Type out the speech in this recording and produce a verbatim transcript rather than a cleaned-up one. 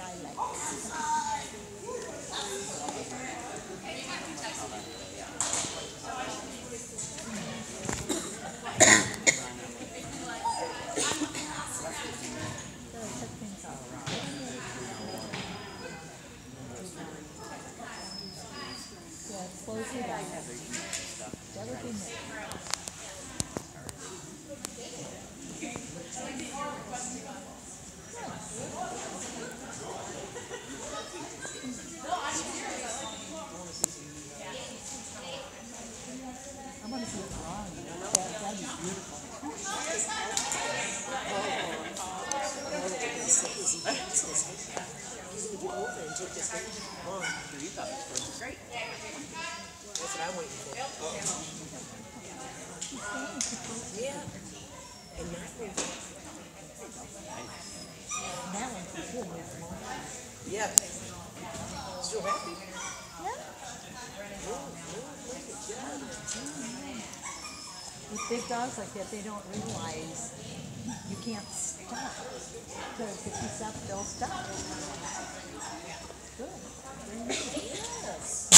Close your eyes. That would be nice. I want to see it wrong. That, that'd be beautiful. He's going to get over and take this thing. Mom, you thought this was great. That's what I'm waiting for. Yeah. And that one. That one's for sure, Miss Mo. Yeah. Still happy? Yeah. With big dogs like that, they don't realize you can't stop. Because if you stop, they'll stop. Good. Yes.